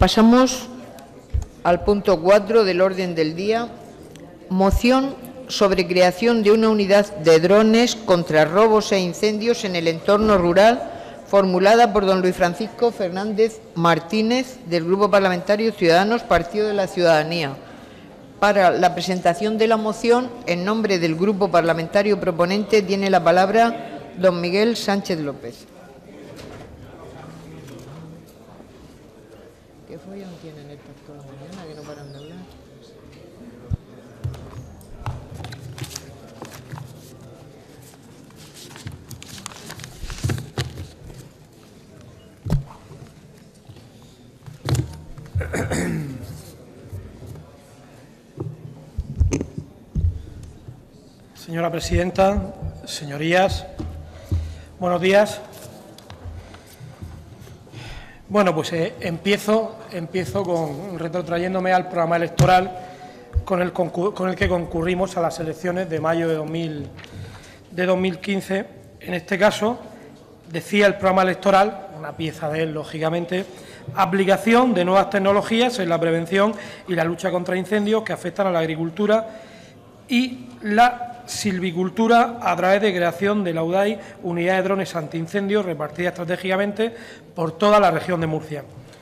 Pasamos al punto 4 del orden del día. Moción sobre creación de una unidad de drones contra robos e incendios en el entorno rural, formulada por don Luis Francisco Fernández Martínez, del Grupo Parlamentario Ciudadanos, Partido de la Ciudadanía. Para la presentación de la moción, en nombre del Grupo Parlamentario proponente, tiene la palabra don Miguel Sánchez López. ¿Qué follón tienen estos toda la mañana que no paran de hablar? Señora presidenta, señorías, buenos días. Bueno, pues empiezo con retrotrayéndome al programa electoral con el que concurrimos a las elecciones de mayo de 2015. En este caso, decía el programa electoral, una pieza de él, lógicamente, aplicación de nuevas tecnologías en la prevención y la lucha contra incendios que afectan a la agricultura y la silvicultura a través de creación de la UDAI, unidad de drones antiincendios repartida estratégicamente por toda la región de Murcia.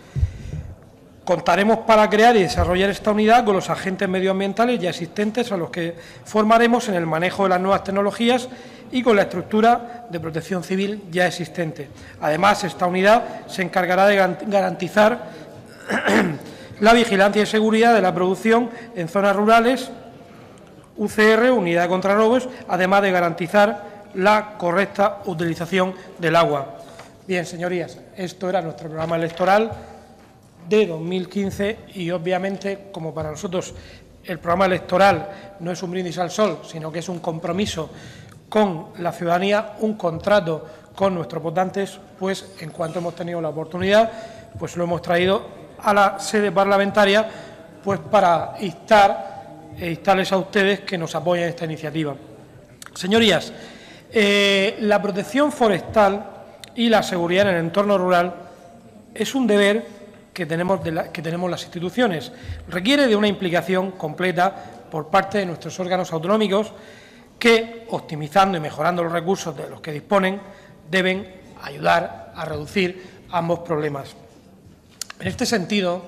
Contaremos para crear y desarrollar esta unidad con los agentes medioambientales ya existentes, a los que formaremos en el manejo de las nuevas tecnologías y con la estructura de protección civil ya existente. Además, esta unidad se encargará de garantizar la vigilancia y seguridad de la producción en zonas rurales, UCR, unidad contra robos, además de garantizar la correcta utilización del agua. Bien, señorías, esto era nuestro programa electoral de 2015 y, obviamente, como para nosotros el programa electoral no es un brindis al sol, sino que es un compromiso con la ciudadanía, un contrato con nuestros votantes, pues en cuanto hemos tenido la oportunidad, pues lo hemos traído a la sede parlamentaria, pues para instarles a ustedes que nos apoyen esta iniciativa. Señorías, la protección forestal y la seguridad en el entorno rural es un deber que tenemos las instituciones. Requiere de una implicación completa por parte de nuestros órganos autonómicos que, optimizando y mejorando los recursos de los que disponen, deben ayudar a reducir ambos problemas. En este sentido,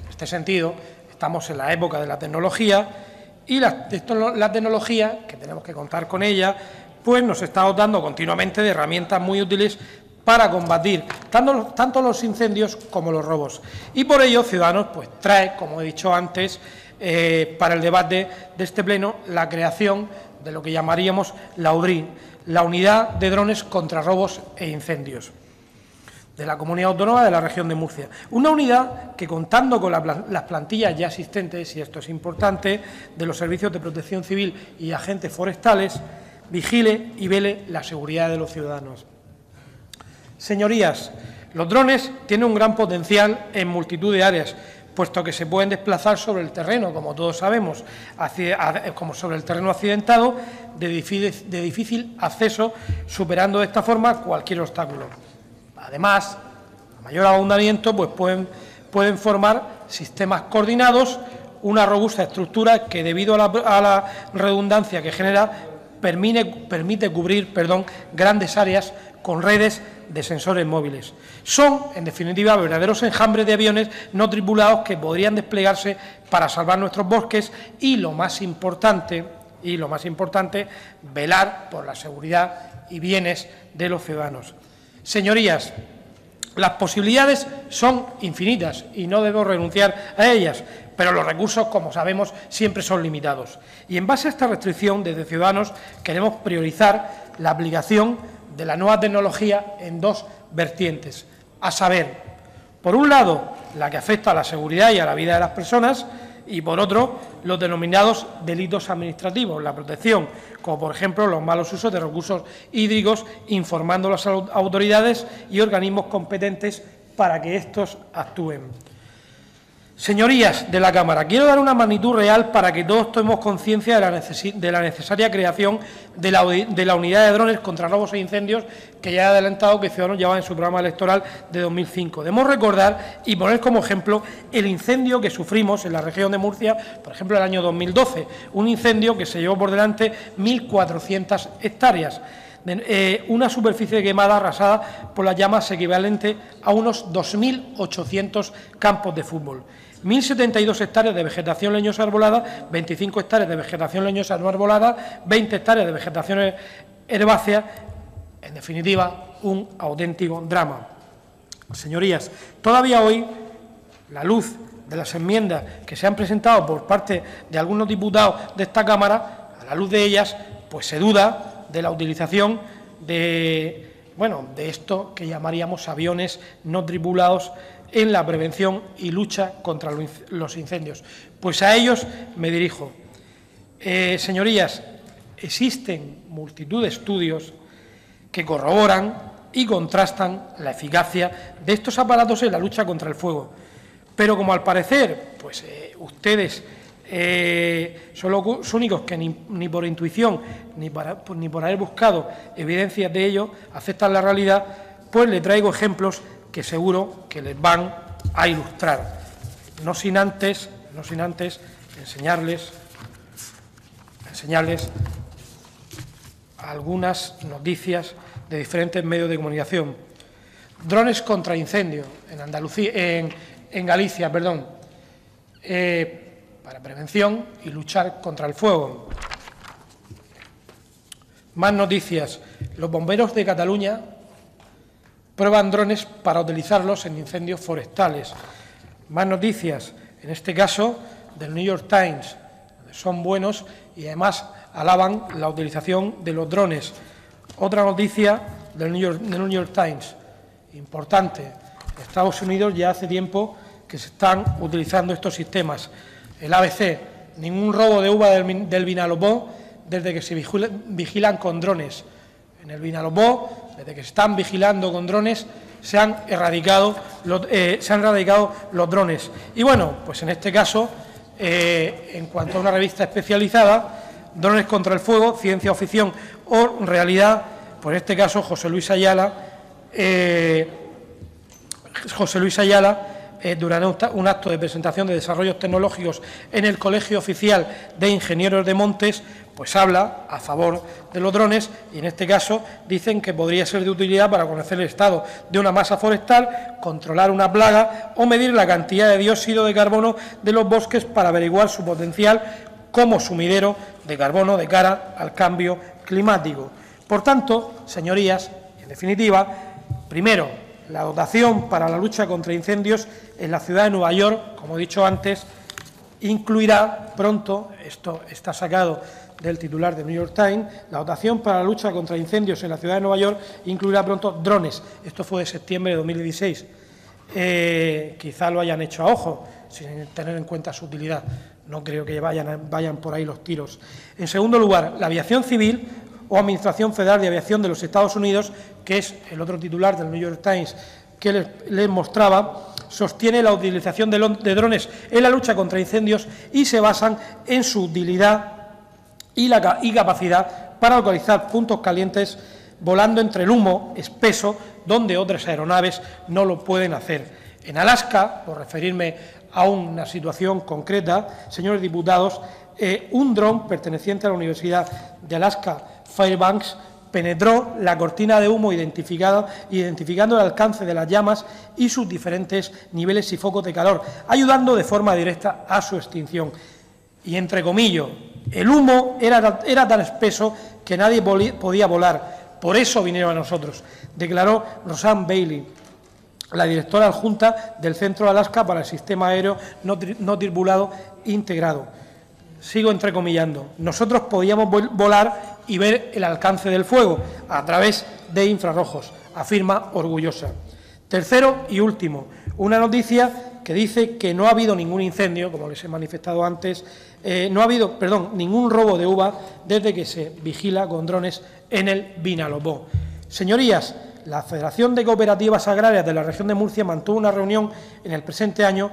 estamos en la época de la tecnología y la tecnología, que tenemos que contar con ella, pues nos está dotando continuamente de herramientas muy útiles para combatir tanto los incendios como los robos. Y por ello, Ciudadanos pues trae, como he dicho antes, para el debate de este pleno, la creación de lo que llamaríamos la UDRI, la Unidad de Drones contra Robos e Incendios, de la Comunidad Autónoma de la Región de Murcia. Una unidad que, contando con las plantillas ya existentes, y esto es importante, de los servicios de protección civil y agentes forestales, vigile y vele la seguridad de los ciudadanos. Señorías, los drones tienen un gran potencial en multitud de áreas, puesto que se pueden desplazar sobre el terreno, como todos sabemos, como sobre el terreno accidentado, de difícil acceso, superando de esta forma cualquier obstáculo. Además, a mayor abundamiento, pues pueden formar sistemas coordinados, una robusta estructura que, debido a la redundancia que genera, permite cubrir grandes áreas con redes de sensores móviles. Son, en definitiva, verdaderos enjambres de aviones no tripulados que podrían desplegarse para salvar nuestros bosques y, lo más importante, velar por la seguridad y bienes de los ciudadanos. Señorías, las posibilidades son infinitas y no debo renunciar a ellas, pero los recursos, como sabemos, siempre son limitados. Y en base a esta restricción, desde Ciudadanos queremos priorizar la aplicación de la nueva tecnología en dos vertientes, a saber, por un lado, la que afecta a la seguridad y a la vida de las personas, y por otro, los denominados delitos administrativos, la protección, como por ejemplo los malos usos de recursos hídricos, informando a las autoridades y organismos competentes para que estos actúen. Señorías de la Cámara, quiero dar una magnitud real para que todos tomemos conciencia de la necesaria creación de la unidad de drones contra robos e incendios que ya he adelantado que Ciudadanos llevaba en su programa electoral de 2005. Debemos recordar y poner como ejemplo el incendio que sufrimos en la región de Murcia, por ejemplo, en el año 2012, un incendio que se llevó por delante 1.400 hectáreas. Una superficie quemada arrasada por las llamas equivalente a unos 2.800 campos de fútbol. 1.072 hectáreas de vegetación leñosa arbolada, 25 hectáreas de vegetación leñosa no arbolada, 20 hectáreas de vegetación herbácea, en definitiva, un auténtico drama. Señorías, todavía hoy, la luz de las enmiendas que se han presentado por parte de algunos diputados de esta Cámara, a la luz de ellas, pues se duda de la utilización de esto que llamaríamos aviones no tripulados en la prevención y lucha contra los incendios. Pues a ellos me dirijo. Señorías, existen multitud de estudios que corroboran y contrastan la eficacia de estos aparatos en la lucha contra el fuego. Pero como al parecer, pues ustedes son los únicos que ni por intuición ni por haber buscado evidencias de ello aceptan la realidad, pues le traigo ejemplos que seguro que les van a ilustrar, no sin antes enseñarles algunas noticias de diferentes medios de comunicación. Drones contra incendio en Andalucía, en Galicia, perdón, para prevención y luchar contra el fuego. Más noticias. Los bomberos de Cataluña prueban drones para utilizarlos en incendios forestales. Más noticias, en este caso del New York Times, son buenos y además alaban la utilización de los drones. Otra noticia del New York Times, importante, en Estados Unidos ya hace tiempo que se están utilizando estos sistemas. El ABC, ningún robo de uva del Vinalopó desde que se vigilan con drones. En el Vinalopó, desde que se están vigilando con drones, se han erradicado los drones. Y bueno, pues en este caso, en cuanto a una revista especializada, Drones contra el fuego, ciencia o ficción o realidad, pues en este caso José Luis Ayala, durante un acto de presentación de desarrollos tecnológicos en el Colegio Oficial de Ingenieros de Montes, pues habla a favor de los drones y en este caso dicen que podría ser de utilidad para conocer el estado de una masa forestal, controlar una plaga o medir la cantidad de dióxido de carbono de los bosques para averiguar su potencial como sumidero de carbono de cara al cambio climático. Por tanto, señorías, en definitiva, primero, la dotación para la lucha contra incendios en la ciudad de Nueva York, como he dicho antes, incluirá pronto, esto está sacado del titular de New York Times, la dotación para la lucha contra incendios en la ciudad de Nueva York incluirá pronto drones. Esto fue de septiembre de 2016. Quizá lo hayan hecho a ojo, sin tener en cuenta su utilidad. No creo que vayan por ahí los tiros. En segundo lugar, la aviación civil o Administración Federal de Aviación de los Estados Unidos, que es el otro titular del New York Times que les mostraba, sostiene la utilización de drones en la lucha contra incendios y se basan en su utilidad y capacidad para localizar puntos calientes volando entre el humo espeso donde otras aeronaves no lo pueden hacer. En Alaska, por referirme a una situación concreta, señores diputados, un dron perteneciente a la Universidad de Alaska Fairbanks penetró la cortina de humo identificando el alcance de las llamas y sus diferentes niveles y focos de calor, ayudando de forma directa a su extinción. Y entre comillas, el humo era tan espeso que nadie podía volar, por eso vinieron a nosotros, declaró Roseanne Bailey, la directora adjunta del Centro de Alaska para el Sistema Aéreo No Tripulado Integrado. Sigo entrecomillando. Nosotros podíamos volar y ver el alcance del fuego a través de infrarrojos, afirma orgullosa. Tercero y último, una noticia que dice que no ha habido ningún incendio, como les he manifestado antes, no ha habido, ningún robo de uva desde que se vigila con drones en el Vinalopó. Señorías, la Federación de Cooperativas Agrarias de la región de Murcia mantuvo una reunión en el presente año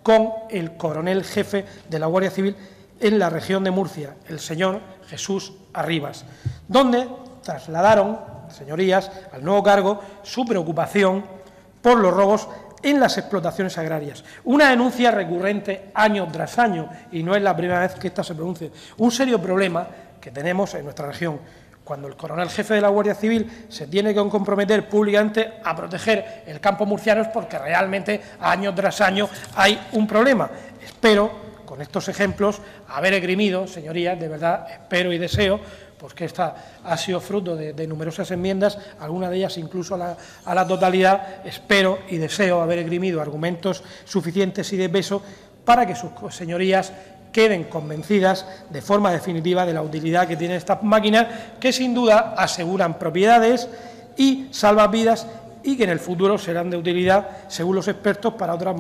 con el coronel jefe de la Guardia Civil en la región de Murcia, el señor Jesús Arribas, donde trasladaron, señorías, al nuevo cargo su preocupación por los robos en las explotaciones agrarias. Una denuncia recurrente año tras año, y no es la primera vez que esta se produce. Un serio problema que tenemos en nuestra región. Cuando el coronel jefe de la Guardia Civil se tiene que comprometer públicamente a proteger el campo murciano es porque realmente año tras año hay un problema. Espero, con estos ejemplos, haber esgrimido, señorías, de verdad, espero y deseo, porque esta ha sido fruto de numerosas enmiendas, algunas de ellas incluso a la totalidad, espero y deseo haber esgrimido argumentos suficientes y de peso para que sus señorías queden convencidas de forma definitiva de la utilidad que tienen estas máquinas, que sin duda aseguran propiedades y salvan vidas y que en el futuro serán de utilidad, según los expertos, para otras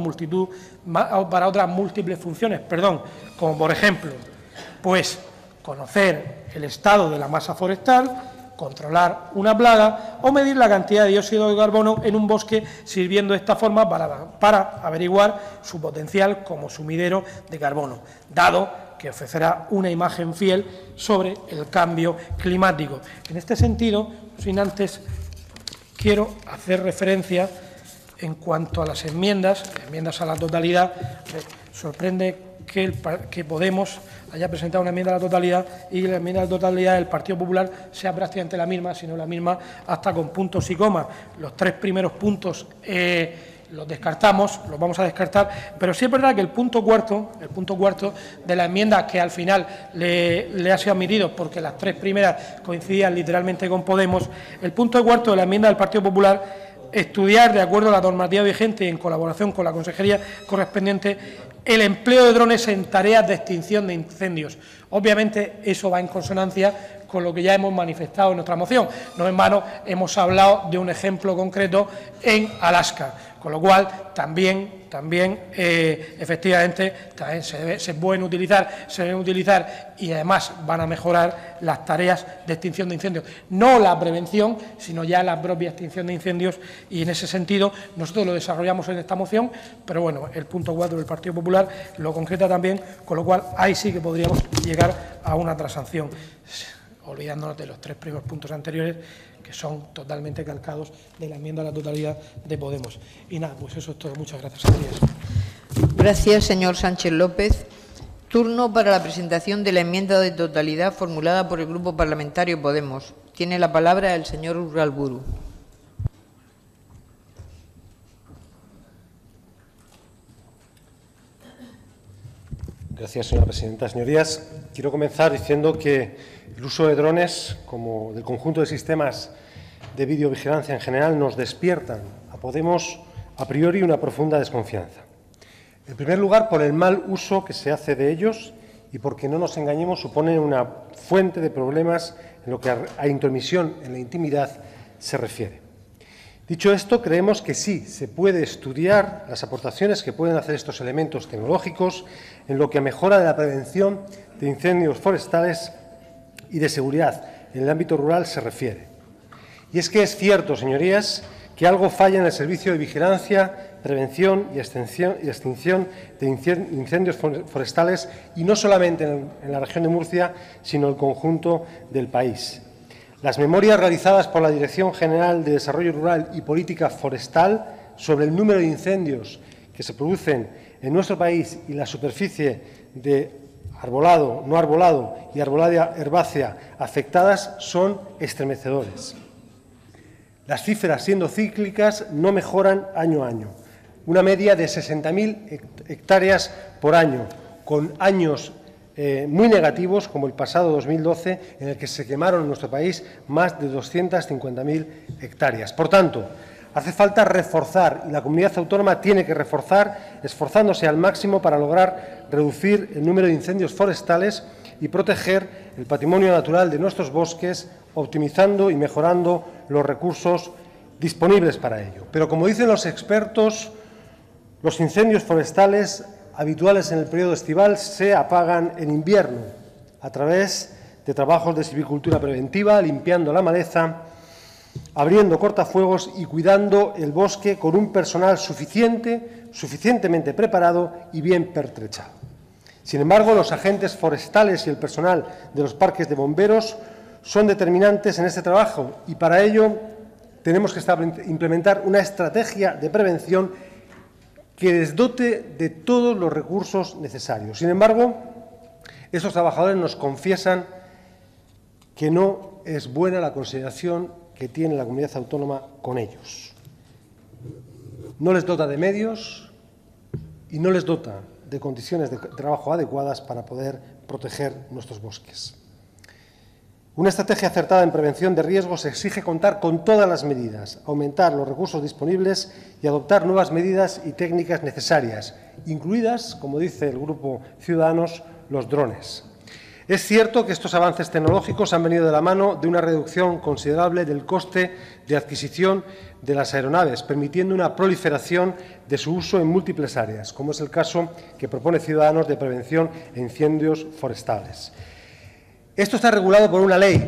múltiples funciones, como por ejemplo, pues conocer el estado de la masa forestal, controlar una plaga o medir la cantidad de dióxido de carbono en un bosque, sirviendo de esta forma para averiguar su potencial como sumidero de carbono, dado que ofrecerá una imagen fiel sobre el cambio climático. En este sentido, sin antes, quiero hacer referencia en cuanto a las enmiendas a la totalidad. Sorprende que Podemos haya presentado una enmienda a la totalidad y la enmienda a la totalidad del Partido Popular sea prácticamente la misma, sino la misma hasta con puntos y comas. Los tres primeros puntos los descartamos, los vamos a descartar, pero sí es verdad que el punto cuarto de la enmienda, que al final le ha sido admitido porque las tres primeras coincidían literalmente con Podemos, el punto cuarto de la enmienda del Partido Popular: estudiar, de acuerdo a la normativa vigente y en colaboración con la consejería correspondiente, el empleo de drones en tareas de extinción de incendios. Obviamente, eso va en consonancia con lo que ya hemos manifestado en nuestra moción. No en vano hemos hablado de un ejemplo concreto en Alaska, con lo cual también efectivamente también se deben utilizar y además van a mejorar las tareas de extinción de incendios. No la prevención, sino ya la propia extinción de incendios, y en ese sentido nosotros lo desarrollamos en esta moción, pero bueno, el punto 4 del Partido Popular lo concreta también, con lo cual ahí sí que podríamos llegar a una transacción, olvidándonos de los tres primeros puntos anteriores, que son totalmente calcados de la enmienda a la totalidad de Podemos. Y nada, pues eso es todo. Muchas gracias, señorías. Gracias, señor Sánchez López. Turno para la presentación de la enmienda de totalidad formulada por el Grupo Parlamentario Podemos. Tiene la palabra el señor Urralburu. Gracias, señora presidenta. Señorías, quiero comenzar diciendo que el uso de drones, como del conjunto de sistemas de videovigilancia en general, nos despiertan a Podemos a priori una profunda desconfianza. En primer lugar, por el mal uso que se hace de ellos y porque, no nos engañemos, suponen una fuente de problemas en lo que a intromisión en la intimidad se refiere. Dicho esto, creemos que sí se puede estudiar las aportaciones que pueden hacer estos elementos tecnológicos en lo que a mejora de la prevención de incendios forestales y de seguridad en el ámbito rural se refiere. Y es que es cierto, señorías, que algo falla en el servicio de vigilancia, prevención y extinción de incendios forestales, y no solamente en la región de Murcia, sino en el conjunto del país. Las memorias realizadas por la Dirección General de Desarrollo Rural y Política Forestal sobre el número de incendios que se producen en nuestro país y la superficie de arbolado, no arbolado y arbolada herbácea afectadas son estremecedores. Las cifras, siendo cíclicas, no mejoran año a año. Una media de 60.000 hectáreas por año, con años muy negativos, como el pasado 2012, en el que se quemaron en nuestro país más de 250.000 hectáreas. Por tanto, hace falta reforzar, y la comunidad autónoma tiene que reforzar, esforzándose al máximo para lograr reducir el número de incendios forestales y proteger el patrimonio natural de nuestros bosques, optimizando y mejorando los recursos disponibles para ello. Pero, como dicen los expertos, los incendios forestales habituales en el periodo estival se apagan en invierno a través de trabajos de silvicultura preventiva, limpiando la maleza abriendo cortafuegos y cuidando el bosque con un personal suficientemente preparado y bien pertrechado. Sin embargo, los agentes forestales y el personal de los parques de bomberos son determinantes en este trabajo y para ello tenemos que implementar una estrategia de prevención que les dote de todos los recursos necesarios. Sin embargo, estos trabajadores nos confiesan que no es buena la consideración que tiene la comunidad autónoma con ellos. No les dota de medios y no les dota de condiciones de trabajo adecuadas para poder proteger nuestros bosques. Una estrategia acertada en prevención de riesgos exige contar con todas las medidas, aumentar los recursos disponibles y adoptar nuevas medidas y técnicas necesarias, incluidas, como dice el Grupo Ciudadanos, los drones. Es cierto que estos avances tecnológicos han venido de la mano de una reducción considerable del coste de adquisición de las aeronaves, permitiendo una proliferación de su uso en múltiples áreas, como es el caso que propone Ciudadanos de prevención de incendios forestales. Esto está regulado por una ley,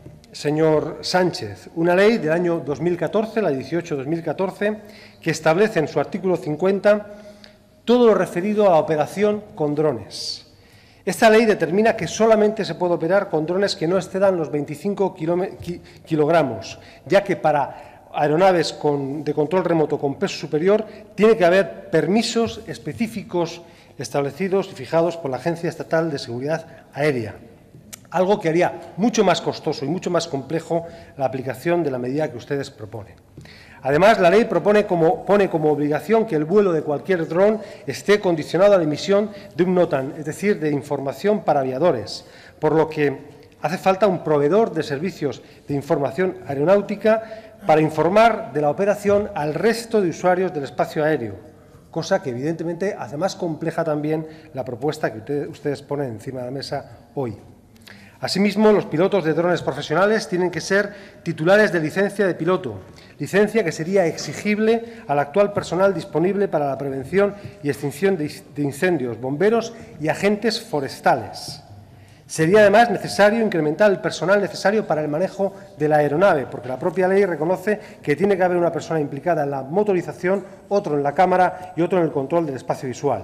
señor Sánchez, una ley del año 2014, la 18-2014, que establece en su artículo 50 todo lo referido a la operación con drones. Esta ley determina que solamente se puede operar con drones que no excedan los 25 kilogramos, ya que para aeronaves de control remoto con peso superior tiene que haber permisos específicos establecidos y fijados por la Agencia Estatal de Seguridad Aérea, algo que haría mucho más costoso y mucho más complejo la aplicación de la medida que ustedes proponen. Además, la ley pone como obligación que el vuelo de cualquier dron esté condicionado a la emisión de un NOTAM, es decir, de información para aviadores, por lo que hace falta un proveedor de servicios de información aeronáutica para informar de la operación al resto de usuarios del espacio aéreo, cosa que evidentemente hace más compleja también la propuesta que ustedes ponen encima de la mesa hoy. Asimismo, los pilotos de drones profesionales tienen que ser titulares de licencia de piloto, licencia que sería exigible al actual personal disponible para la prevención y extinción de incendios, bomberos y agentes forestales. Sería además necesario incrementar el personal necesario para el manejo de la aeronave, porque la propia ley reconoce que tiene que haber una persona implicada en la motorización, otro en la cámara y otro en el control del espacio visual.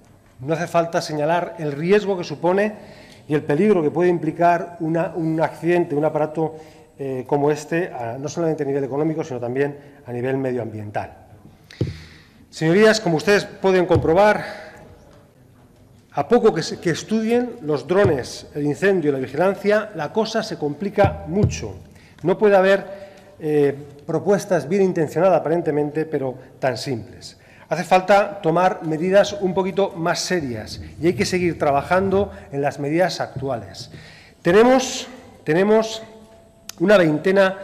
No hace falta señalar el riesgo que supone y el peligro que puede implicar un accidente, un aparato como este, no solamente a nivel económico, sino también a nivel medioambiental. Señorías, como ustedes pueden comprobar, a poco que estudien los drones, el incendio y la vigilancia, la cosa se complica mucho. No puede haber propuestas bien intencionadas, aparentemente, pero tan simples. Hace falta tomar medidas un poquito más serias y hay que seguir trabajando en las medidas actuales. Tenemos una veintena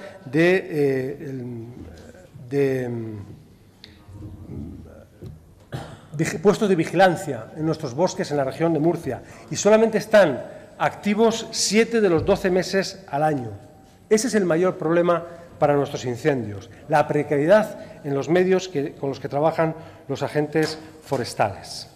de puestos de vigilancia en nuestros bosques en la región de Murcia y solamente están activos 7 de los 12 meses al año. Ese es el mayor problema para nuestros incendios, la precariedad en los medios con los que trabajan los agentes forestales.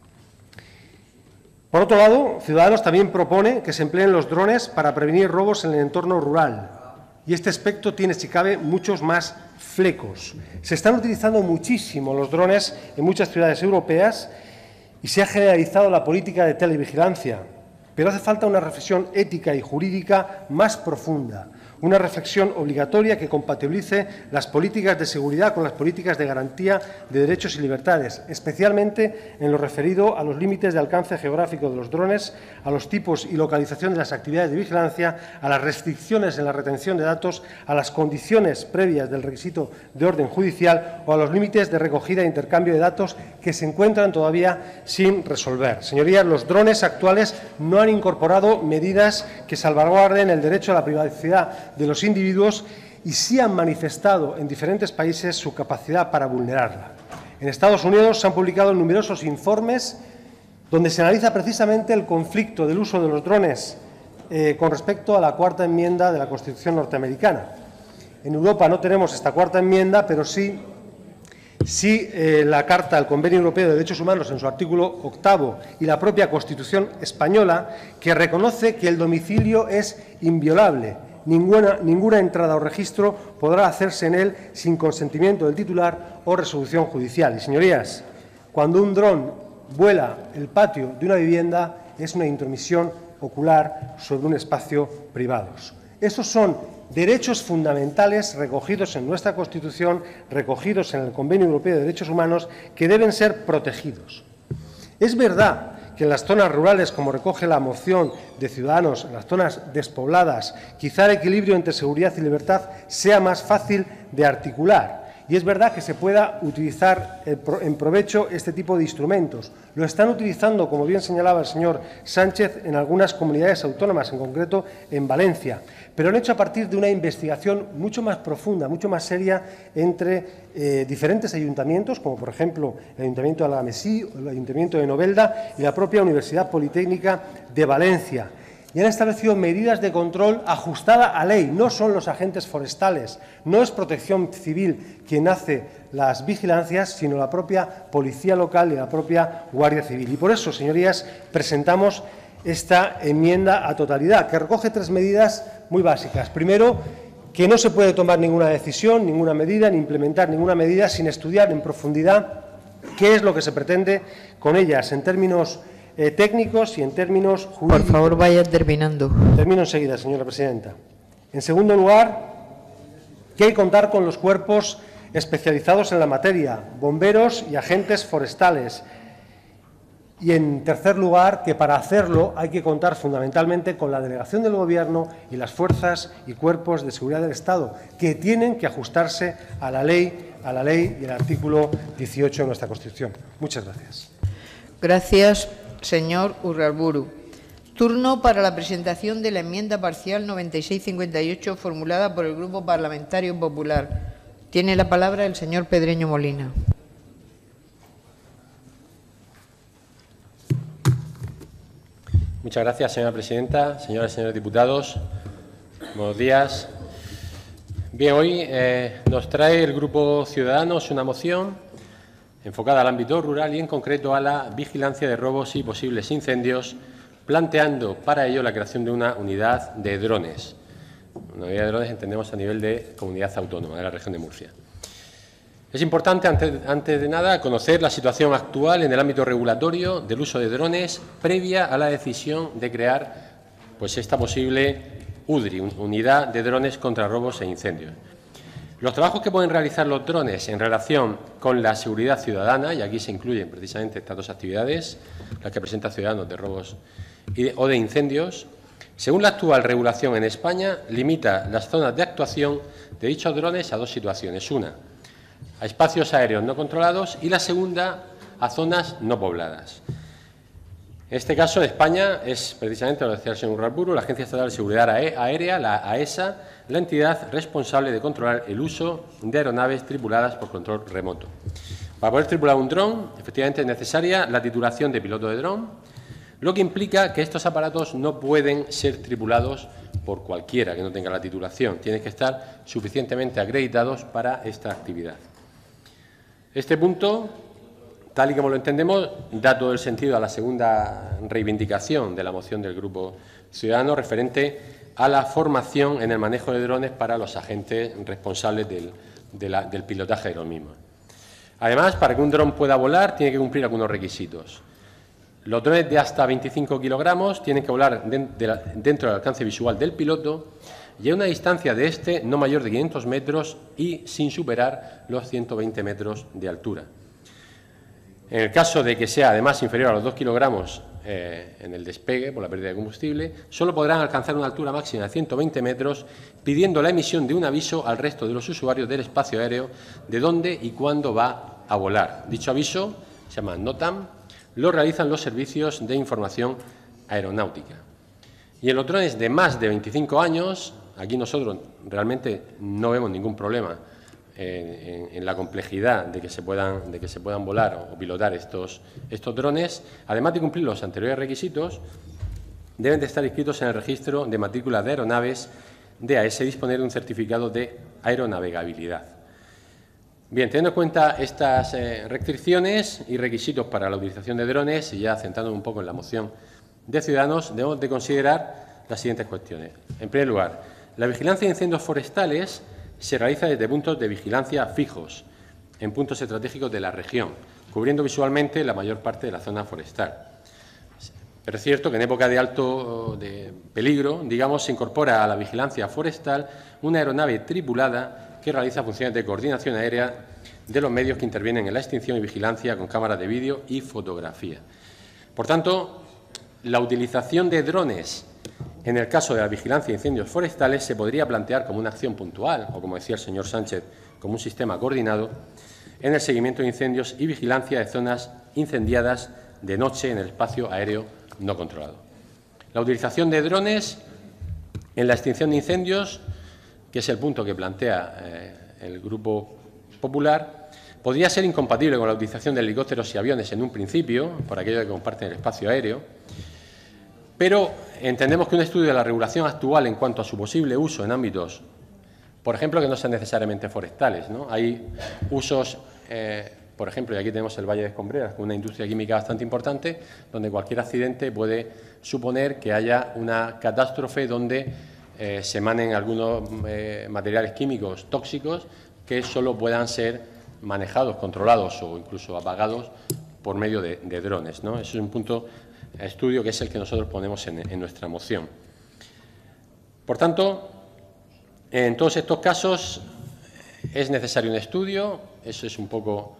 Por otro lado, Ciudadanos también propone que se empleen los drones para prevenir robos en el entorno rural. Y este aspecto tiene, si cabe, muchos más flecos. Se están utilizando muchísimo los drones en muchas ciudades europeas y se ha generalizado la política de televigilancia. Pero hace falta una reflexión ética y jurídica más profunda, una reflexión obligatoria que compatibilice las políticas de seguridad con las políticas de garantía de derechos y libertades, especialmente en lo referido a los límites de alcance geográfico de los drones, a los tipos y localización de las actividades de vigilancia, a las restricciones en la retención de datos, a las condiciones previas del requisito de orden judicial o a los límites de recogida e intercambio de datos que se encuentran todavía sin resolver. Señorías, los drones actuales no han incorporado medidas que salvaguarden el derecho a la privacidad de los individuos y sí han manifestado en diferentes países su capacidad para vulnerarla. En Estados Unidos se han publicado numerosos informes donde se analiza precisamente el conflicto del uso de los drones con respecto a la cuarta enmienda de la Constitución norteamericana. En Europa no tenemos esta cuarta enmienda, pero sí la Carta del Convenio Europeo de Derechos Humanos en su artículo 8º y la propia Constitución española, que reconoce que el domicilio es inviolable ninguna entrada o registro podrá hacerse en él sin consentimiento del titular o resolución judicial. Y, señorías, cuando un dron vuela el patio de una vivienda es una intromisión ocular sobre un espacio privado. Esos son derechos fundamentales recogidos en nuestra Constitución, recogidos en el Convenio Europeo de Derechos Humanos, que deben ser protegidos. Es verdad que en las zonas rurales, como recoge la moción de Ciudadanos, en las zonas despobladas, quizá el equilibrio entre seguridad y libertad sea más fácil de articular. Y es verdad que se pueda utilizar en provecho este tipo de instrumentos. Lo están utilizando, como bien señalaba el señor Sánchez, en algunas comunidades autónomas, en concreto en Valencia. Pero lo han hecho a partir de una investigación mucho más profunda, mucho más seria entre diferentes ayuntamientos, como por ejemplo el Ayuntamiento de Algemesí, el Ayuntamiento de Novelda y la propia Universidad Politécnica de Valencia. Y han establecido medidas de control ajustada a ley. No son los agentes forestales, no es Protección Civil quien hace las vigilancias, sino la propia Policía Local y la propia Guardia Civil. Y por eso, señorías, presentamos esta enmienda a totalidad, que recoge 3 medidas muy básicas. Primero, que no se puede tomar ninguna decisión, ninguna medida, ni implementar ninguna medida sin estudiar en profundidad qué es lo que se pretende con ellas en términos técnicos y en términos jurídicos. Por favor, vaya terminando. Termino enseguida, señora presidenta. En segundo lugar, que hay que contar con los cuerpos especializados en la materia, bomberos y agentes forestales. Y, en tercer lugar, que para hacerlo hay que contar fundamentalmente con la delegación del Gobierno y las fuerzas y cuerpos de seguridad del Estado, que tienen que ajustarse a la ley y el artículo 18 de nuestra Constitución. Muchas gracias. Gracias, señor Urrarburu. Turno para la presentación de la enmienda parcial 9658 formulada por el Grupo Parlamentario Popular. Tiene la palabra el señor Pedreño Molina. Muchas gracias, señora presidenta, señoras y señores diputados. Buenos días. Bien, hoy nos trae el Grupo Ciudadanos una moción enfocada al ámbito rural y, en concreto, a la vigilancia de robos y posibles incendios, planteando para ello la creación de una unidad de drones. Una unidad de drones entendemos a nivel de comunidad autónoma de la región de Murcia. Es importante, antes de nada, conocer la situación actual en el ámbito regulatorio del uso de drones previa a la decisión de crear esta posible UDRI, Unidad de Drones contra Robos e Incendios. Los trabajos que pueden realizar los drones en relación con la seguridad ciudadana, y aquí se incluyen precisamente estas dos actividades, las que presenta Ciudadanos de robos o de incendios, según la actual regulación en España, limita las zonas de actuación de dichos drones a 2 situaciones. Una, a espacios aéreos no controlados, y la segunda, a zonas no pobladas. En este caso, de España es precisamente, lo decía el señor Urrarburu, la Agencia Estatal de Seguridad Aérea, la AESA, la entidad responsable de controlar el uso de aeronaves tripuladas por control remoto. Para poder tripular un dron, efectivamente es necesaria la titulación de piloto de dron, lo que implica que estos aparatos no pueden ser tripulados por cualquiera que no tenga la titulación. Tienen que estar suficientemente acreditados para esta actividad. Este punto, tal y como lo entendemos, da todo el sentido a la segunda reivindicación de la moción del Grupo Ciudadano referente a la formación en el manejo de drones para los agentes responsables del pilotaje de los mismos. Además, para que un dron pueda volar, tiene que cumplir algunos requisitos. Los drones de hasta 25 kilogramos tienen que volar dentro del alcance visual del piloto y a una distancia de este no mayor de 500 metros y sin superar los 120 metros de altura. En el caso de que sea además inferior a los 2 kilogramos en el despegue por la pérdida de combustible, solo podrán alcanzar una altura máxima de 120 metros, pidiendo la emisión de un aviso al resto de los usuarios del espacio aéreo de dónde y cuándo va a volar. Dicho aviso, se llama NOTAM, lo realizan los servicios de información aeronáutica. Y en los drones de más de 25 años, aquí nosotros realmente no vemos ningún problema en la complejidad de que se puedan volar o pilotar estos drones. Además de cumplir los anteriores requisitos, deben de estar inscritos en el registro de matrícula de aeronaves de AESA y disponer de un certificado de aeronavegabilidad. Bien, teniendo en cuenta estas restricciones y requisitos para la utilización de drones, y ya centrándonos un poco en la moción de Ciudadanos, debemos de considerar las siguientes cuestiones. En primer lugar, La vigilancia de incendios forestales se realiza desde puntos de vigilancia fijos, en puntos estratégicos de la región, cubriendo visualmente la mayor parte de la zona forestal. Pero es cierto que en época de alto peligro, digamos, se incorpora a la vigilancia forestal una aeronave tripulada que realiza funciones de coordinación aérea de los medios que intervienen en la extinción y vigilancia con cámaras de vídeo y fotografía. Por tanto, la utilización de drones en el caso de la vigilancia de incendios forestales se podría plantear como una acción puntual o, como decía el señor Sánchez, como un sistema coordinado en el seguimiento de incendios y vigilancia de zonas incendiadas de noche en el espacio aéreo no controlado. La utilización de drones en la extinción de incendios, que es el punto que plantea el Grupo Popular, podría ser incompatible con la utilización de helicópteros y aviones en un principio, por aquello de que comparten el espacio aéreo, pero entendemos que un estudio de la regulación actual en cuanto a su posible uso en ámbitos, por ejemplo, que no sean necesariamente forestales, ¿no? Hay usos, por ejemplo, y aquí tenemos el Valle de Escombreras, con una industria química bastante importante, donde cualquier accidente puede suponer que haya una catástrofe donde se emanen algunos materiales químicos tóxicos que solo puedan ser manejados, controlados o incluso apagados por medio de drones, ¿no? Eso es un punto de estudio que es el que nosotros ponemos en nuestra moción. Por tanto, en todos estos casos es necesario un estudio, eso es un poco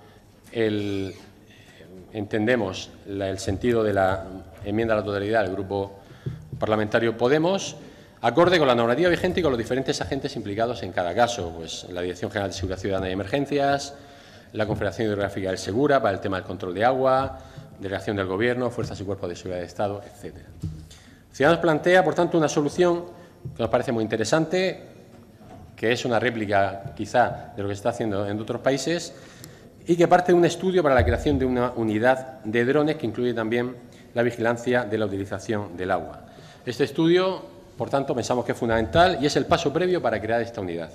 entendemos el sentido de la enmienda a la totalidad del Grupo Parlamentario Podemos, acorde con la normativa vigente y con los diferentes agentes implicados en cada caso, pues la Dirección General de Seguridad Ciudadana y Emergencias, la Confederación Hidrográfica del Segura para el tema del control de agua, Delegación del Gobierno, Fuerzas y Cuerpos de Seguridad del Estado, etc. Ciudadanos plantea, por tanto, una solución que nos parece muy interesante, que es una réplica quizá de lo que se está haciendo en otros países y que parte de un estudio para la creación de una unidad de drones que incluye también la vigilancia de la utilización del agua. Este estudio, por tanto, pensamos que es fundamental y es el paso previo para crear esta unidad.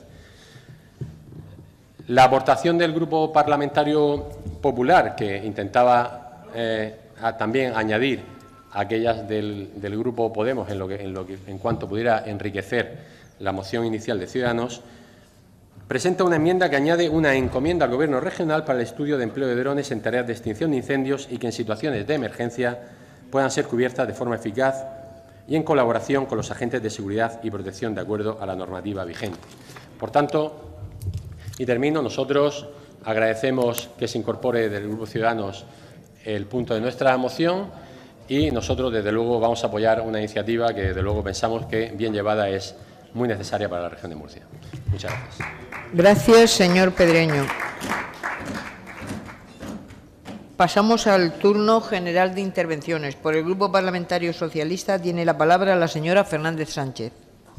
La aportación del Grupo Parlamentario Popular, que intentaba también añadir aquellas del Grupo Podemos en cuanto pudiera enriquecer la moción inicial de Ciudadanos, presenta una enmienda que añade una encomienda al Gobierno regional para el estudio de empleo de drones en tareas de extinción de incendios y que en situaciones de emergencia puedan ser cubiertas de forma eficaz y en colaboración con los agentes de seguridad y protección de acuerdo a la normativa vigente. Por tanto, y termino, nosotros agradecemos que se incorpore del Grupo Ciudadanos el punto de nuestra moción y nosotros, desde luego, vamos a apoyar una iniciativa que, desde luego, pensamos que, bien llevada, es muy necesaria para la región de Murcia. Muchas gracias. Gracias, señor Pedreño. Pasamos al turno general de intervenciones. Por el Grupo Parlamentario Socialista tiene la palabra la señora Fernández Sánchez.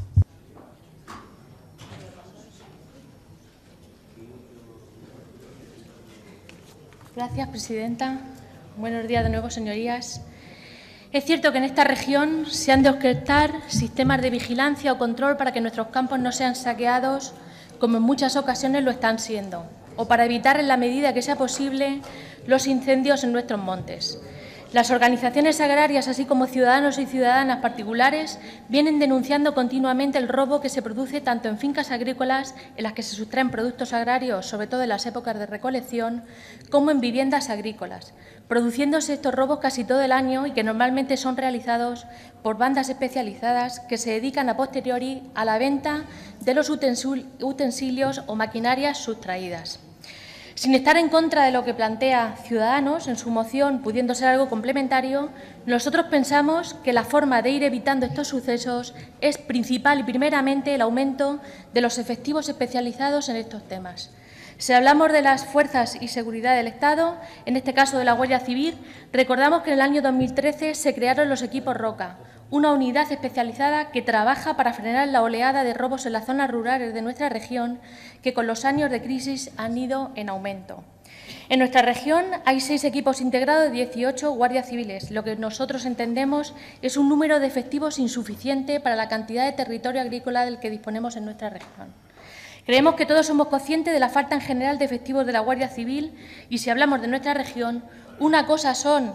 Gracias, presidenta. Buenos días de nuevo, señorías. Es cierto que en esta región se han de orquestar sistemas de vigilancia o control para que nuestros campos no sean saqueados, como en muchas ocasiones lo están siendo, o para evitar, en la medida que sea posible, los incendios en nuestros montes. Las organizaciones agrarias, así como ciudadanos y ciudadanas particulares, vienen denunciando continuamente el robo que se produce tanto en fincas agrícolas, en las que se sustraen productos agrarios, sobre todo en las épocas de recolección, como en viviendas agrícolas, produciéndose estos robos casi todo el año y que normalmente son realizados por bandas especializadas que se dedican a posteriori a la venta de los utensilios o maquinarias sustraídas. Sin estar en contra de lo que plantea Ciudadanos en su moción, pudiendo ser algo complementario, nosotros pensamos que la forma de ir evitando estos sucesos es principal y primeramente el aumento de los efectivos especializados en estos temas. Si hablamos de las fuerzas y seguridad del Estado, en este caso de la Guardia Civil, recordamos que en el año 2013 se crearon los equipos Roca, una unidad especializada que trabaja para frenar la oleada de robos en las zonas rurales de nuestra región, que con los años de crisis han ido en aumento. En nuestra región hay 6 equipos integrados de 18 guardias civiles, lo que nosotros entendemos es un número de efectivos insuficiente para la cantidad de territorio agrícola del que disponemos en nuestra región. Creemos que todos somos conscientes de la falta en general de efectivos de la Guardia Civil y, si hablamos de nuestra región, una cosa son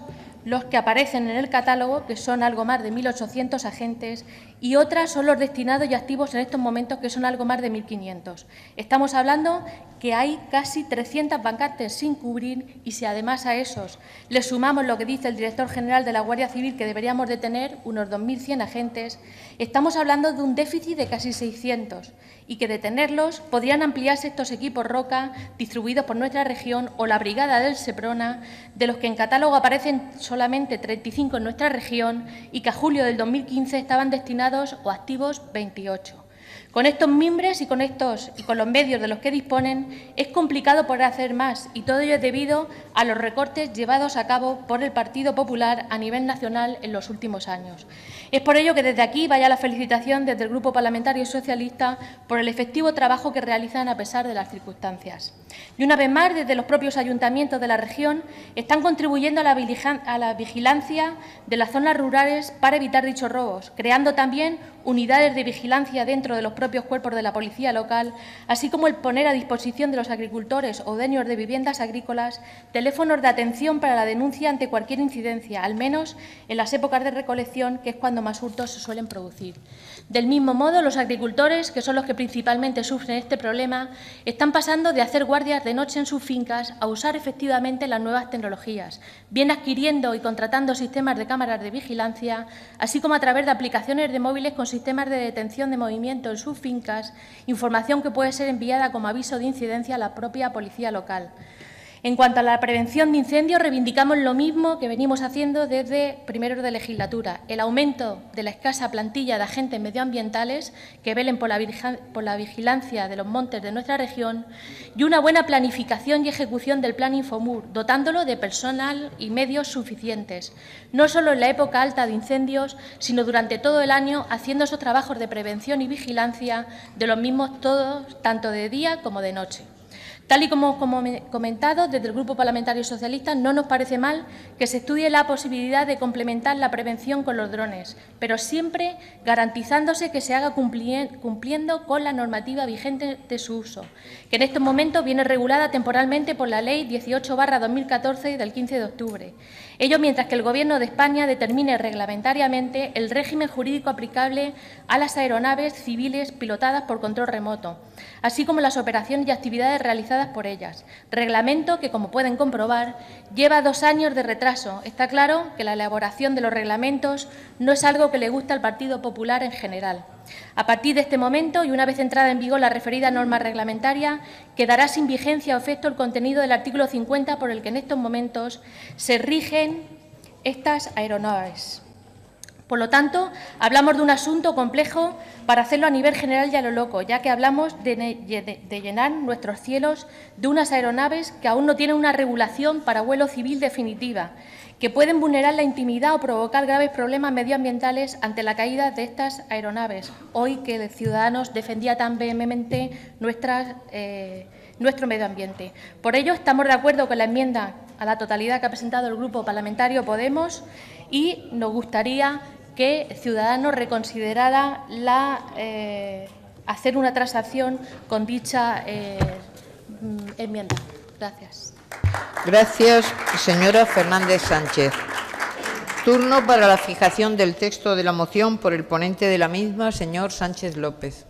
los que aparecen en el catálogo, que son algo más de 1.800 agentes, y otras son los destinados y activos en estos momentos, que son algo más de 1.500. Estamos hablando que hay casi 300 vacantes sin cubrir, y si además a esos le sumamos lo que dice el director general de la Guardia Civil, que deberíamos de tener unos 2.100 agentes, estamos hablando de un déficit de casi 600, y que de tenerlos podrían ampliarse estos equipos Roca distribuidos por nuestra región o la Brigada del Seprona, de los que en catálogo aparecen solamente 35 en nuestra región y que a julio del 2015 estaban destinados o activos 28. Con estos mimbres y con los medios de los que disponen es complicado poder hacer más, y todo ello es debido a los recortes llevados a cabo por el Partido Popular a nivel nacional en los últimos años. Es por ello que desde aquí vaya la felicitación desde el Grupo Parlamentario Socialista por el efectivo trabajo que realizan a pesar de las circunstancias. Y una vez más, desde los propios ayuntamientos de la región están contribuyendo a la vigilancia de las zonas rurales para evitar dichos robos, creando también unidades de vigilancia dentro de los propios cuerpos de la policía local, así como el poner a disposición de los agricultores o dueños de viviendas agrícolas teléfonos de atención para la denuncia ante cualquier incidencia, al menos en las épocas de recolección, que es cuando más hurtos se suelen producir. Del mismo modo, los agricultores, que son los que principalmente sufren este problema, están pasando de hacer guardias de noche en sus fincas a usar efectivamente las nuevas tecnologías, bien adquiriendo y contratando sistemas de cámaras de vigilancia, así como a través de aplicaciones de móviles con sistemas de detención de movimiento en sus fincas, información que puede ser enviada como aviso de incidencia a la propia policía local. En cuanto a la prevención de incendios, reivindicamos lo mismo que venimos haciendo desde primeros de legislatura: el aumento de la escasa plantilla de agentes medioambientales que velen por la vigilancia de los montes de nuestra región y una buena planificación y ejecución del Plan Infomur, dotándolo de personal y medios suficientes, no solo en la época alta de incendios, sino durante todo el año, haciendo esos trabajos de prevención y vigilancia de los mismos todos, tanto de día como de noche. Tal y como comentado, desde el Grupo Parlamentario Socialista no nos parece mal que se estudie la posibilidad de complementar la prevención con los drones, pero siempre garantizándose que se haga cumpliendo con la normativa vigente de su uso, que en estos momentos viene regulada temporalmente por la Ley 18/2014 del 15 de octubre. Ello mientras que el Gobierno de España determine reglamentariamente el régimen jurídico aplicable a las aeronaves civiles pilotadas por control remoto, así como las operaciones y actividades realizadas por ellas. Reglamento que, como pueden comprobar, lleva 2 años de retraso. Está claro que la elaboración de los reglamentos no es algo que le gusta al Partido Popular en general. A partir de este momento, y una vez entrada en vigor la referida norma reglamentaria, quedará sin vigencia o efecto el contenido del artículo 50, por el que en estos momentos se rigen estas aeronaves. Por lo tanto, hablamos de un asunto complejo para hacerlo a nivel general y a lo loco, ya que hablamos de llenar nuestros cielos de unas aeronaves que aún no tienen una regulación para vuelo civil definitiva, que pueden vulnerar la intimidad o provocar graves problemas medioambientales ante la caída de estas aeronaves, hoy que Ciudadanos defendía tan vehementemente nuestro medio ambiente. Por ello, estamos de acuerdo con la enmienda a la totalidad que ha presentado el Grupo Parlamentario Podemos, y nos gustaría que Ciudadanos reconsiderara hacer una transacción con dicha enmienda. Gracias. Gracias, señora Fernández Sánchez. Turno para la fijación del texto de la moción por el ponente de la misma, señor Sánchez López.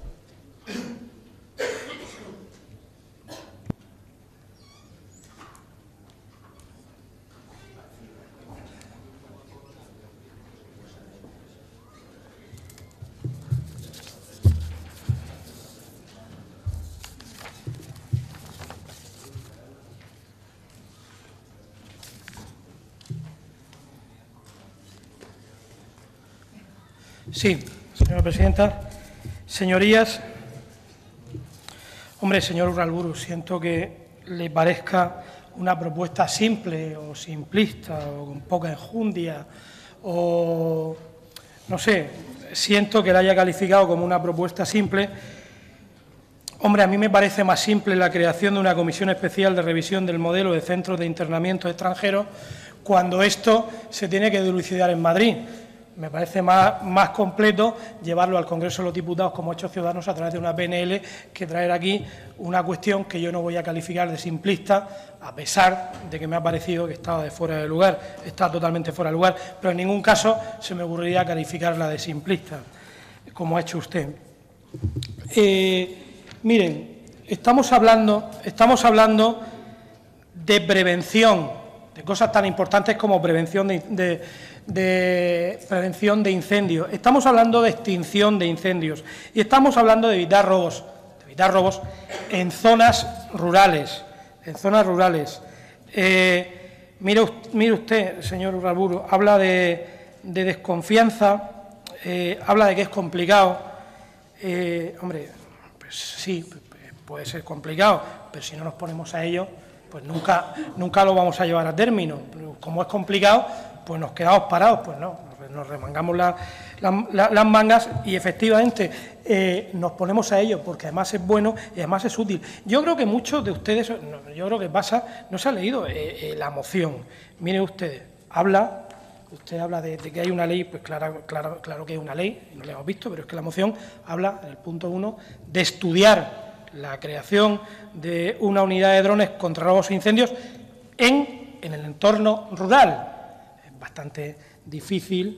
Sí, señora presidenta. Señorías, hombre, señor Urralburu, siento que le parezca una propuesta simple o simplista o con poca enjundia o, no sé, siento que la haya calificado como una propuesta simple. Hombre, a mí me parece más simple la creación de una comisión especial de revisión del modelo de centros de internamiento extranjeros cuando esto se tiene que dilucidar en Madrid. me parece más completo llevarlo al Congreso de los Diputados, como ha hecho Ciudadanos, a través de una PNL, que traer aquí una cuestión que yo no voy a calificar de simplista, a pesar de que me ha parecido que estaba fuera de lugar, está totalmente fuera de lugar, pero en ningún caso se me ocurriría calificarla de simplista, como ha hecho usted. Miren, estamos hablando de prevención, de cosas tan importantes como prevención prevención de incendios. Estamos hablando de extinción de incendios y estamos hablando de evitar robos en zonas rurales. Mire usted, señor Uraburu, habla de desconfianza, habla de que es complicado. Hombre, pues sí, puede ser complicado, pero si no nos ponemos a ello, pues nunca lo vamos a llevar a término. Pero como es complicado, pues nos quedamos parados, pues no, nos remangamos las mangas y efectivamente nos ponemos a ello, porque además es bueno y además es útil. Yo creo que muchos de ustedes, no se ha leído la moción. Mire usted habla de que hay una ley, pues claro que hay una ley, y no la hemos visto, pero es que la moción habla, en el punto 1, de estudiar la creación de una unidad de drones contra robos e incendios en el entorno rural. Es bastante difícil.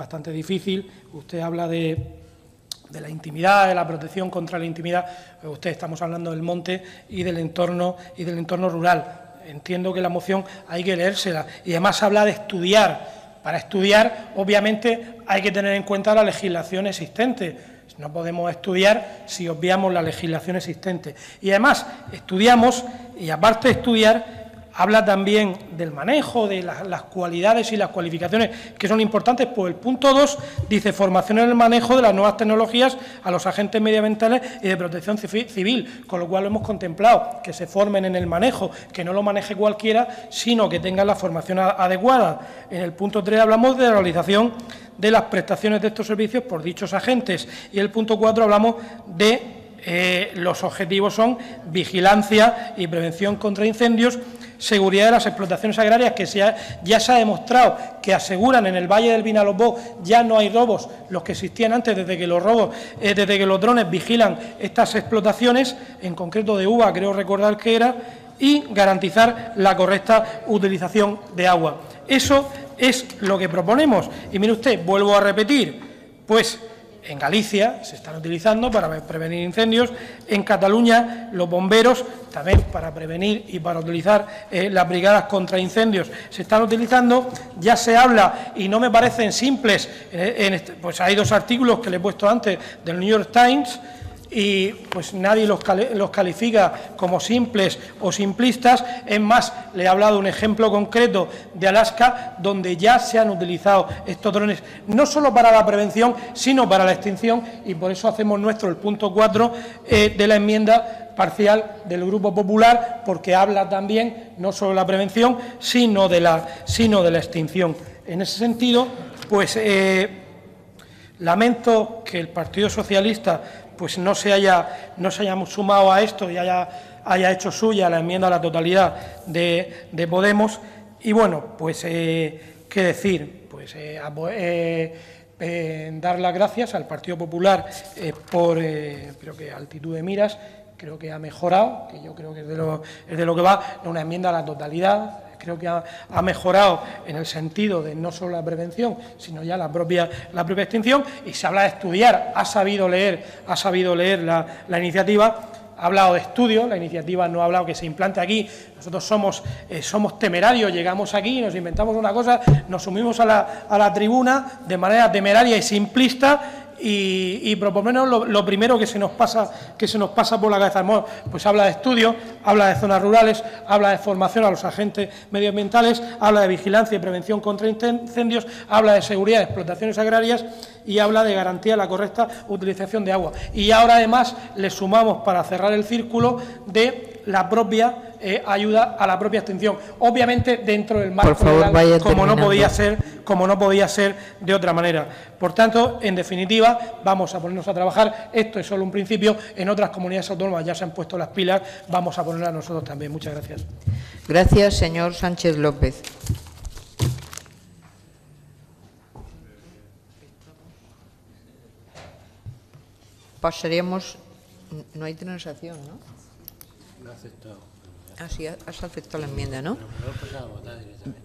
Usted habla de la intimidad, de la protección contra la intimidad. Estamos hablando del monte y del entorno rural. Entiendo que la moción hay que leérsela y además habla de estudiar. Para estudiar, obviamente, hay que tener en cuenta la legislación existente. No podemos estudiar si obviamos la legislación existente. Y además, estudiamos, y aparte de estudiar, habla también del manejo, de las cualidades y las cualificaciones que son importantes. Pues el punto 2 dice formación en el manejo de las nuevas tecnologías a los agentes medioambientales y de protección civil, con lo cual hemos contemplado que se formen en el manejo, que no lo maneje cualquiera, sino que tengan la formación adecuada. En el punto 3 hablamos de la realización de las prestaciones de estos servicios por dichos agentes y el punto 4 hablamos de los objetivos son vigilancia y prevención contra incendios, seguridad de las explotaciones agrarias, que ya se ha demostrado que aseguran en el Valle del Vinalopó ya no hay robos, los que existían antes, desde que los drones vigilan estas explotaciones, en concreto de uva, creo recordar que era, y garantizar la correcta utilización de agua. Eso es lo que proponemos. Y mire usted, vuelvo a repetir, pues en Galicia se están utilizando para prevenir incendios, en Cataluña los bomberos también para prevenir y para utilizar las brigadas contra incendios se están utilizando. Ya se habla, y no me parecen simples, pues hay 2 artículos que le he puesto antes del New York Times, y pues nadie los califica como simples o simplistas. Es más, le he hablado de un ejemplo concreto de Alaska, donde ya se han utilizado estos drones, no solo para la prevención, sino para la extinción, y por eso hacemos nuestro el punto 4 de la enmienda parcial del Grupo Popular, porque habla también no solo de la prevención, sino de la extinción. En ese sentido, pues lamento que el Partido Socialista pues no se haya sumado a esto y haya hecho suya la enmienda a la totalidad de Podemos. Y bueno, pues qué decir, pues dar las gracias al Partido Popular por creo que altitud de miras, creo que ha mejorado, que yo creo que es de lo que va, una enmienda a la totalidad. Creo que ha mejorado en el sentido de no solo la prevención, sino ya la propia extinción, y se habla de estudiar, ha sabido leer la iniciativa, ha hablado de estudio, la iniciativa no ha hablado que se implante aquí. Nosotros somos temerarios, llegamos aquí, nos inventamos una cosa, nos subimos a la tribuna de manera temeraria y simplista, y proponernos lo primero que se nos pasa por la cabeza. Pues habla de estudio, habla de zonas rurales, habla de formación a los agentes medioambientales, habla de vigilancia y prevención contra incendios, habla de seguridad de explotaciones agrarias y habla de garantía de la correcta utilización de agua. Y ahora además le sumamos, para cerrar el círculo, de la propia ayuda a la propia extinción, obviamente dentro del marco legal, como no podía ser de otra manera. Por tanto, en definitiva, vamos a ponernos a trabajar. Esto es solo un principio, en otras comunidades autónomas ya se han puesto las pilas, vamos a ponerlas nosotros también. Muchas gracias. Gracias, señor Sánchez López. Pasaríamos... No hay transacción, ¿no? No ha aceptado. Ah, sí, has aceptado la enmienda, ¿no? Pero pasado a votar directamente.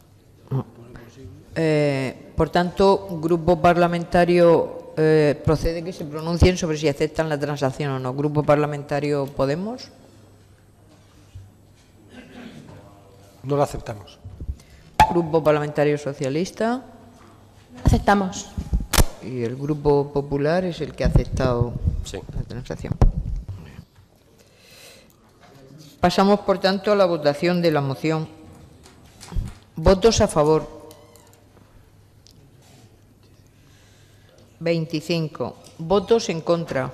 Por tanto, Grupo Parlamentario, procede que se pronuncien sobre si aceptan la transacción o no. Grupo Parlamentario Podemos. No la aceptamos. Grupo Parlamentario Socialista. Aceptamos. Y el Grupo Popular es el que ha aceptado Sí. la transacción. Pasamos, por tanto, a la votación de la moción. Votos a favor. 25. Votos en contra.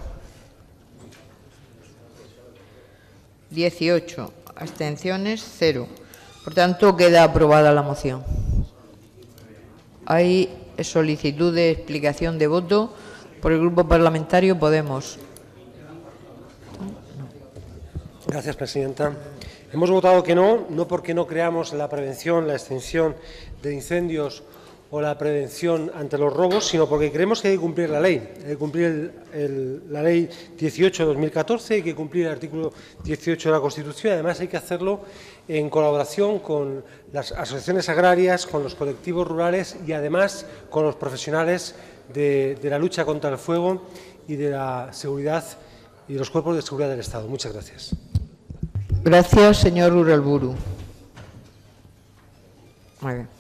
18. Abstenciones, 0. Por tanto, queda aprobada la moción. Hay solicitud de explicación de voto por el Grupo Parlamentario Podemos. Gracias, presidenta. Hemos votado que no porque no creamos la prevención, la extinción de incendios o la prevención ante los robos, sino porque creemos que hay que cumplir la ley. Hay que cumplir la Ley 18 de 2014, hay que cumplir el artículo 18 de la Constitución y además hay que hacerlo en colaboración con las asociaciones agrarias, con los colectivos rurales y además con los profesionales de la lucha contra el fuego y de la seguridad y de los cuerpos de seguridad del Estado. Muchas gracias. Gracias, señor Uralburu. Muy bien.